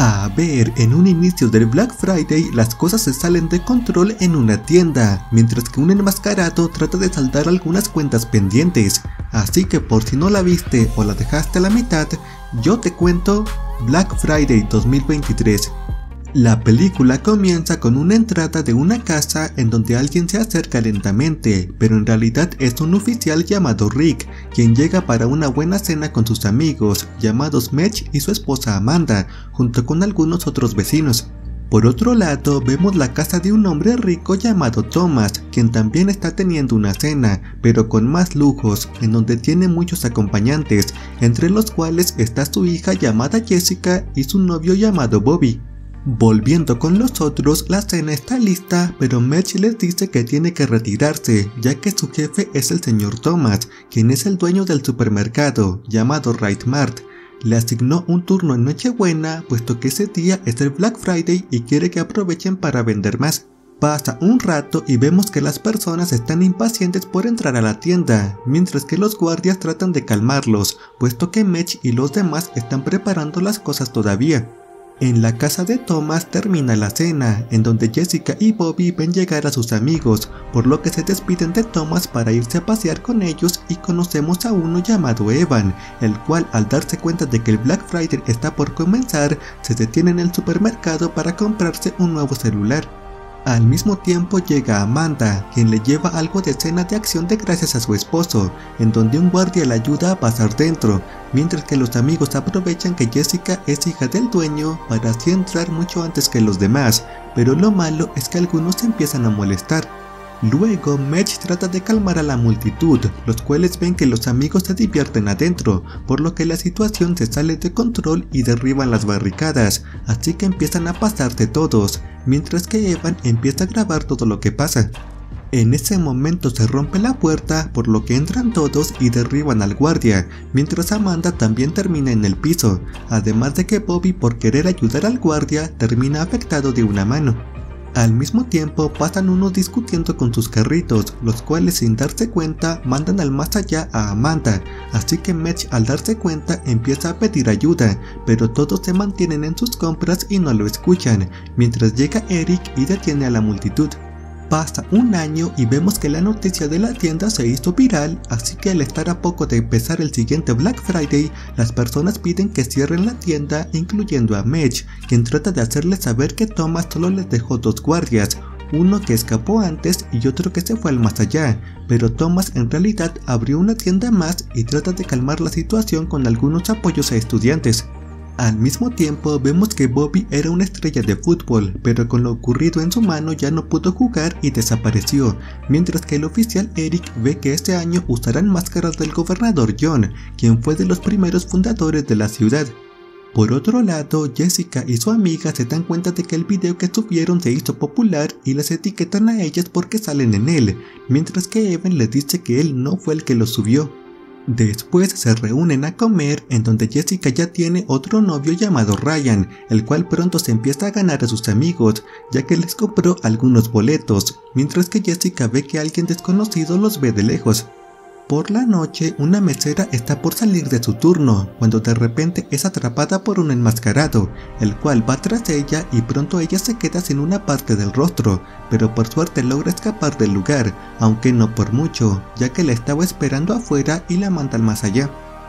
A ver, en un inicio del Black Friday las cosas se salen de control en una tienda, mientras que un enmascarado trata de saldar algunas cuentas pendientes. Así que por si no la viste o la dejaste a la mitad, yo te cuento Black Friday 2023. La película comienza con una entrada de una casa en donde alguien se acerca lentamente, pero en realidad es un oficial llamado Rick, quien llega para una buena cena con sus amigos, llamados Mitch y su esposa Amanda, junto con algunos otros vecinos. Por otro lado, vemos la casa de un hombre rico llamado Thomas, quien también está teniendo una cena, pero con más lujos, en donde tiene muchos acompañantes, entre los cuales está su hija llamada Jessica y su novio llamado Bobby. Volviendo con los otros, la cena está lista, pero Mitch les dice que tiene que retirarse, ya que su jefe es el señor Thomas, quien es el dueño del supermercado, llamado Right Mart. Le asignó un turno en Nochebuena, puesto que ese día es el Black Friday y quiere que aprovechen para vender más. Pasa un rato y vemos que las personas están impacientes por entrar a la tienda, mientras que los guardias tratan de calmarlos, puesto que Mitch y los demás están preparando las cosas todavía. En la casa de Thomas termina la cena, en donde Jessica y Bobby ven llegar a sus amigos, por lo que se despiden de Thomas para irse a pasear con ellos y conocemos a uno llamado Evan, el cual al darse cuenta de que el Black Friday está por comenzar, se detiene en el supermercado para comprarse un nuevo celular. Al mismo tiempo llega Amanda, quien le lleva algo de cena de acción de gracias a su esposo, en donde un guardia le ayuda a pasar dentro, mientras que los amigos aprovechan que Jessica es hija del dueño para así entrar mucho antes que los demás, pero lo malo es que algunos se empiezan a molestar. Luego Mitch trata de calmar a la multitud, los cuales ven que los amigos se divierten adentro, por lo que la situación se sale de control y derriban las barricadas, así que empiezan a pasarse todos, mientras que Evan empieza a grabar todo lo que pasa. En ese momento se rompe la puerta, por lo que entran todos y derriban al guardia, mientras Amanda también termina en el piso, además de que Bobby, por querer ayudar al guardia, termina afectado de una mano. Al mismo tiempo pasan unos discutiendo con sus carritos, los cuales sin darse cuenta mandan al más allá a Amanda, así que Mitch al darse cuenta empieza a pedir ayuda, pero todos se mantienen en sus compras y no lo escuchan, mientras llega Eric y detiene a la multitud. Pasa un año y vemos que la noticia de la tienda se hizo viral, así que al estar a poco de empezar el siguiente Black Friday, las personas piden que cierren la tienda, incluyendo a Mitch, quien trata de hacerles saber que Thomas solo les dejó dos guardias, uno que escapó antes y otro que se fue al más allá, pero Thomas en realidad abrió una tienda más y trata de calmar la situación con algunos apoyos a estudiantes. Al mismo tiempo vemos que Bobby era una estrella de fútbol, pero con lo ocurrido en su mano ya no pudo jugar y desapareció, mientras que el oficial Eric ve que este año usarán máscaras del gobernador John, quien fue de los primeros fundadores de la ciudad. Por otro lado, Jessica y su amiga se dan cuenta de que el video que subieron se hizo popular y las etiquetan a ellas porque salen en él, mientras que Evan les dice que él no fue el que lo subió. Después se reúnen a comer, en donde Jessica ya tiene otro novio llamado Ryan, el cual pronto se empieza a ganar a sus amigos, ya que les compró algunos boletos, mientras que Jessica ve que alguien desconocido los ve de lejos. Por la noche, una mesera está por salir de su turno, cuando de repente es atrapada por un enmascarado, el cual va tras ella y pronto ella se queda sin una parte del rostro, pero por suerte logra escapar del lugar, aunque no por mucho, ya que la estaba esperando afuera y la mandan más allá.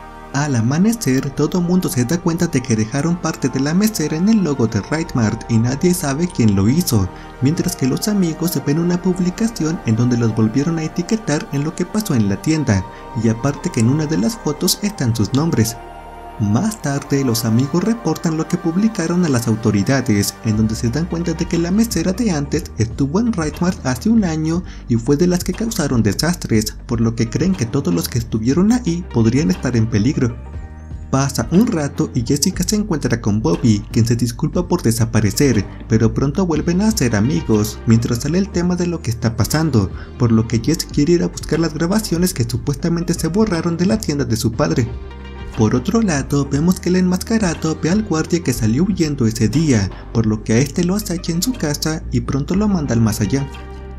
Al amanecer, todo mundo se da cuenta de que dejaron parte de la mesera en el logo de Right Mart y nadie sabe quién lo hizo, mientras que los amigos ven una publicación en donde los volvieron a etiquetar en lo que pasó en la tienda, y aparte que en una de las fotos están sus nombres. Más tarde, los amigos reportan lo que publicaron a las autoridades, en donde se dan cuenta de que la mesera de antes estuvo en Right Mart hace un año y fue de las que causaron desastres, por lo que creen que todos los que estuvieron ahí podrían estar en peligro. Pasa un rato y Jessica se encuentra con Bobby, quien se disculpa por desaparecer, pero pronto vuelven a ser amigos, mientras sale el tema de lo que está pasando, por lo que Jess quiere ir a buscar las grabaciones que supuestamente se borraron de la tienda de su padre. Por otro lado, vemos que el enmascarado ve al guardia que salió huyendo ese día, por lo que a este lo acecha en su casa y pronto lo manda al más allá.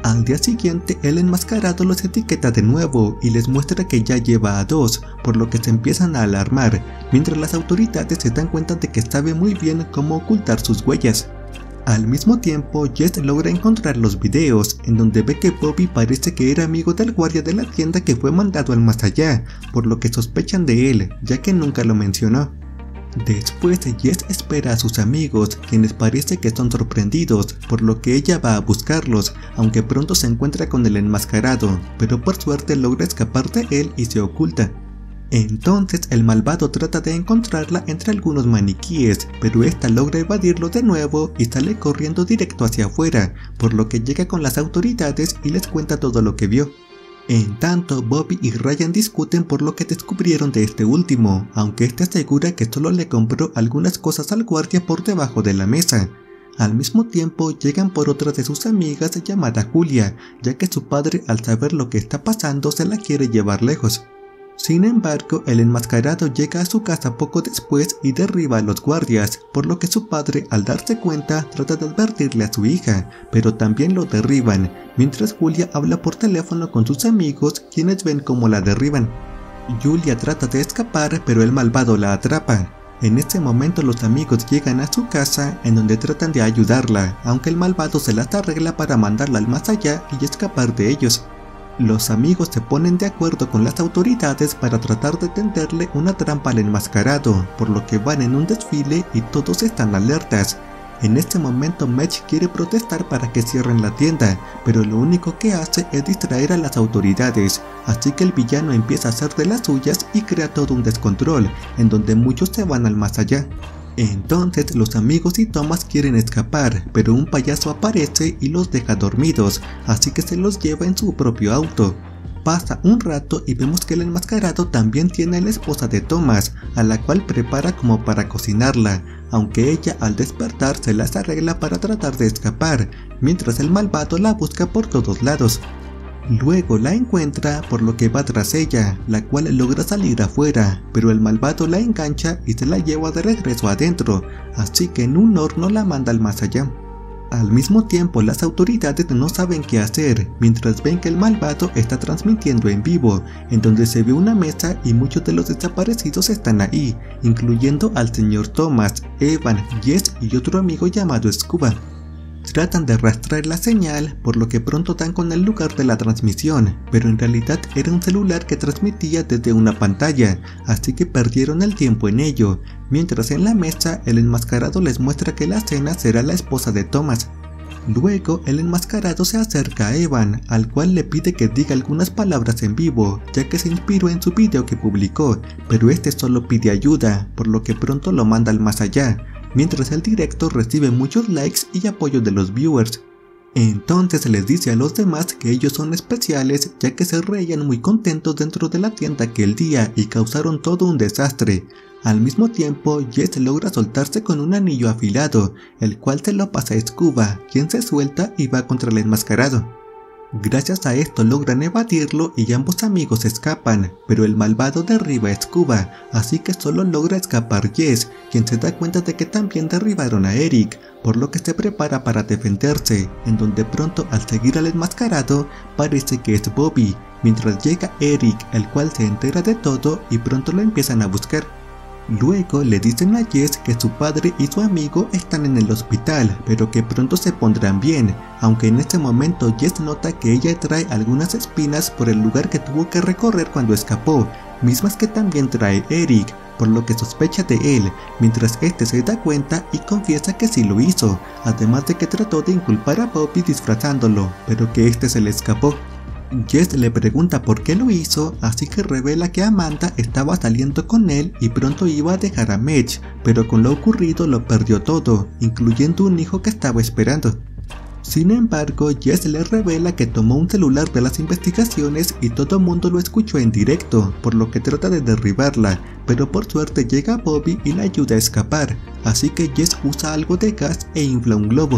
Al día siguiente, el enmascarado los etiqueta de nuevo y les muestra que ya lleva a 2, por lo que se empiezan a alarmar, mientras las autoridades se dan cuenta de que sabe muy bien cómo ocultar sus huellas. Al mismo tiempo, Jess logra encontrar los videos, en donde ve que Bobby parece que era amigo del guardia de la tienda que fue mandado al más allá, por lo que sospechan de él, ya que nunca lo mencionó. Después, Jess espera a sus amigos, quienes parece que son sorprendidos, por lo que ella va a buscarlos, aunque pronto se encuentra con el enmascarado, pero por suerte logra escapar de él y se oculta. Entonces el malvado trata de encontrarla entre algunos maniquíes, pero esta logra evadirlo de nuevo y sale corriendo directo hacia afuera, por lo que llega con las autoridades y les cuenta todo lo que vio. En tanto, Bobby y Ryan discuten por lo que descubrieron de este último, aunque este asegura que solo le compró algunas cosas al guardia por debajo de la mesa. Al mismo tiempo llegan por otra de sus amigas llamada Julia, ya que su padre al saber lo que está pasando se la quiere llevar lejos. Sin embargo, el enmascarado llega a su casa poco después y derriba a los guardias, por lo que su padre al darse cuenta trata de advertirle a su hija, pero también lo derriban, mientras Julia habla por teléfono con sus amigos, quienes ven cómo la derriban. Julia trata de escapar, pero el malvado la atrapa. En este momento los amigos llegan a su casa, en donde tratan de ayudarla, aunque el malvado se las arregla para mandarla al más allá y escapar de ellos. Los amigos se ponen de acuerdo con las autoridades para tratar de tenderle una trampa al enmascarado, por lo que van en un desfile y todos están alertas. En este momento Mitch quiere protestar para que cierren la tienda, pero lo único que hace es distraer a las autoridades, así que el villano empieza a hacer de las suyas y crea todo un descontrol, en donde muchos se van al más allá. Entonces los amigos y Thomas quieren escapar, pero un payaso aparece y los deja dormidos, así que se los lleva en su propio auto. Pasa un rato y vemos que el enmascarado también tiene a la esposa de Thomas, a la cual prepara como para cocinarla, aunque ella al despertar se las arregla para tratar de escapar, mientras el malvado la busca por todos lados. Luego la encuentra, por lo que va tras ella, la cual logra salir afuera, pero el malvado la engancha y se la lleva de regreso adentro, así que en un horno la manda al más allá. Al mismo tiempo las autoridades no saben qué hacer, mientras ven que el malvado está transmitiendo en vivo, en donde se ve una mesa y muchos de los desaparecidos están ahí, incluyendo al señor Thomas, Evan, Jess y otro amigo llamado Scuba. Tratan de rastrear la señal, por lo que pronto dan con el lugar de la transmisión, pero en realidad era un celular que transmitía desde una pantalla, así que perdieron el tiempo en ello, mientras en la mesa el enmascarado les muestra que la cena será la esposa de Thomas. Luego el enmascarado se acerca a Evan, al cual le pide que diga algunas palabras en vivo, ya que se inspiró en su video que publicó, pero este solo pide ayuda, por lo que pronto lo manda al más allá, mientras el directo recibe muchos likes y apoyo de los viewers. Entonces les dice a los demás que ellos son especiales, ya que se reían muy contentos dentro de la tienda aquel día y causaron todo un desastre. Al mismo tiempo, Jess logra soltarse con un anillo afilado, el cual se lo pasa a Scuba, quien se suelta y va contra el enmascarado. Gracias a esto logran evadirlo y ambos amigos escapan, pero el malvado derriba a Scuba, así que solo logra escapar Jess, quien se da cuenta de que también derribaron a Eric, por lo que se prepara para defenderse, en donde pronto al seguir al enmascarado parece que es Bobby, mientras llega Eric, el cual se entera de todo y pronto lo empiezan a buscar. Luego le dicen a Jess que su padre y su amigo están en el hospital, pero que pronto se pondrán bien, aunque en este momento Jess nota que ella trae algunas espinas por el lugar que tuvo que recorrer cuando escapó, mismas que también trae Eric, por lo que sospecha de él, mientras este se da cuenta y confiesa que sí lo hizo, además de que trató de inculpar a Bobby disfrazándolo, pero que este se le escapó. Jess le pregunta por qué lo hizo, así que revela que Amanda estaba saliendo con él y pronto iba a dejar a Mitch, pero con lo ocurrido lo perdió todo, incluyendo un hijo que estaba esperando. Sin embargo, Jess le revela que tomó un celular de las investigaciones y todo el mundo lo escuchó en directo, por lo que trata de derribarla, pero por suerte llega Bobby y la ayuda a escapar, así que Jess usa algo de gas e infla un globo.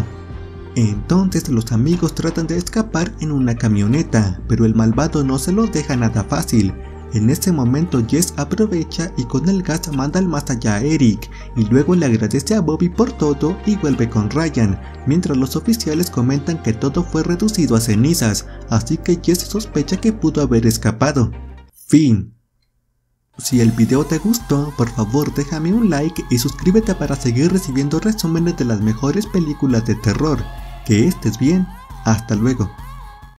Entonces los amigos tratan de escapar en una camioneta, pero el malvado no se los deja nada fácil. En ese momento Jess aprovecha y con el gas manda al más allá a Eric, y luego le agradece a Bobby por todo y vuelve con Ryan, mientras los oficiales comentan que todo fue reducido a cenizas, así que Jess sospecha que pudo haber escapado. Fin. Si el video te gustó, por favor déjame un like y suscríbete para seguir recibiendo resúmenes de las mejores películas de terror. Que estés bien, hasta luego.